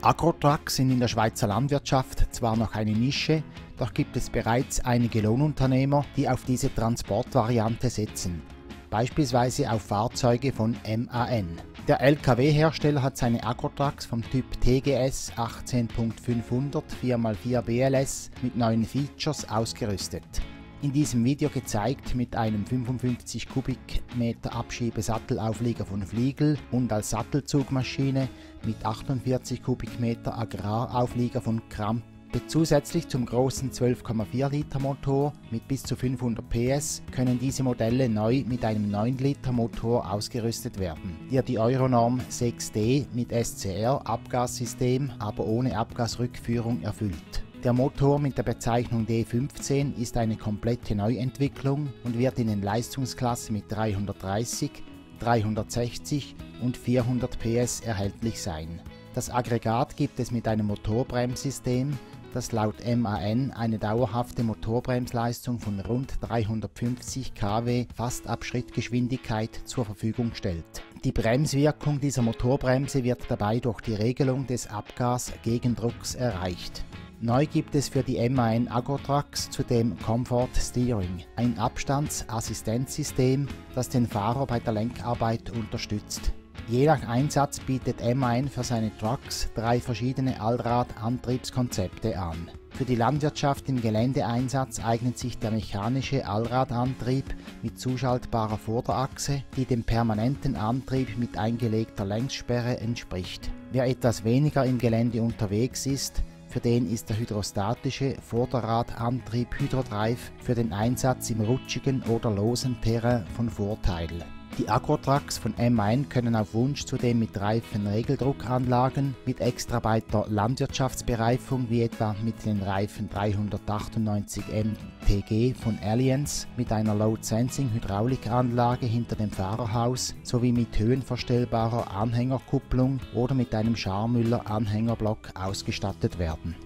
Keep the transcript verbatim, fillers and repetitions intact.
Agrotrucks sind in der Schweizer Landwirtschaft zwar noch eine Nische, doch gibt es bereits einige Lohnunternehmer, die auf diese Transportvariante setzen, beispielsweise auf Fahrzeuge von M A N. Der L K W-Hersteller hat seine Agrotrucks vom Typ T G S achtzehn fünfhundert vier mal vier B L S mit neuen Features ausgerüstet. In diesem Video gezeigt mit einem fünfundfünfzig Kubikmeter Abschiebesattelauflieger von Fliegl und als Sattelzugmaschine mit achtundvierzig Kubikmeter Agrarauflieger von Krampe. Zusätzlich zum großen zwölf Komma vier Liter Motor mit bis zu fünfhundert P S können diese Modelle neu mit einem neun Liter Motor ausgerüstet werden, der die Euronorm sechs D mit S C R Abgassystem, aber ohne Abgasrückführung erfüllt. Der Motor mit der Bezeichnung D fünfzehn ist eine komplette Neuentwicklung und wird in den Leistungsklassen mit dreihundertdreißig, dreihundertsechzig und vierhundert P S erhältlich sein. Das Aggregat gibt es mit einem Motorbremssystem, das laut M A N eine dauerhafte Motorbremsleistung von rund dreihundertfünfzig Kilowatt fast ab Schrittgeschwindigkeit zur Verfügung stellt. Die Bremswirkung dieser Motorbremse wird dabei durch die Regelung des Abgasgegendrucks erreicht. Neu gibt es für die M A N Agrotrucks zudem Comfort Steering, ein Abstandsassistenzsystem, das den Fahrer bei der Lenkarbeit unterstützt. Je nach Einsatz bietet M A N für seine Trucks drei verschiedene Allradantriebskonzepte an. Für die Landwirtschaft im Geländeeinsatz eignet sich der mechanische Allradantrieb mit zuschaltbarer Vorderachse, die dem permanenten Antrieb mit eingelegter Längssperre entspricht. Wer etwas weniger im Gelände unterwegs ist, für den ist der hydrostatische Vorderradantrieb Hydrodrive für den Einsatz im rutschigen oder losen Terrain von Vorteil. Die Agrotrucks von M A N können auf Wunsch zudem mit Reifen-Regeldruckanlagen mit extrabeiter Landwirtschaftsbereifung wie etwa mit den Reifen dreihundertachtundneunzig M T G von Allianz mit einer Load-Sensing-Hydraulikanlage hinter dem Fahrerhaus sowie mit höhenverstellbarer Anhängerkupplung oder mit einem Scharmüller-Anhängerblock ausgestattet werden.